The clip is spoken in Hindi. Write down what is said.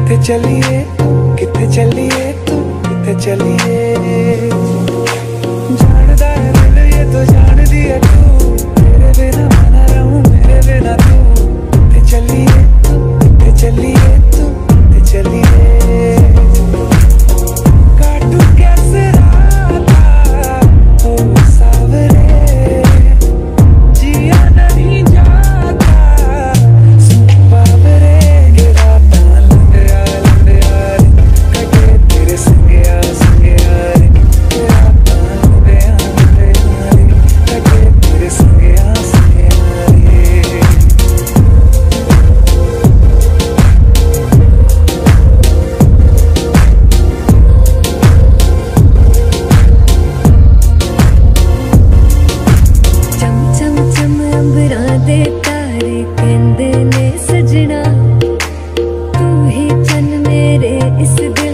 किथे चलिए किथे चलिए तू किथे चलिए। जानदा है दिल ये तो जान दिया तू, तेरे बिना मैं ना रहूं मेरे बिना तू। किथे चलिए किथे चलिए तू किथे चलिए। काटू कैसे राता ओ सावरे, जिया नहीं जाता बाबरे। के राता लंडिया लंडिया रे, कटे तेरे संगिया संगिया रे। के राता लंडिया लंडिया रे, कटे तेरे संगिया संगिया रे। चम चम चम अंबरां दे तारे कहंदे ने सजना, तू ही चन मेरे इस दिल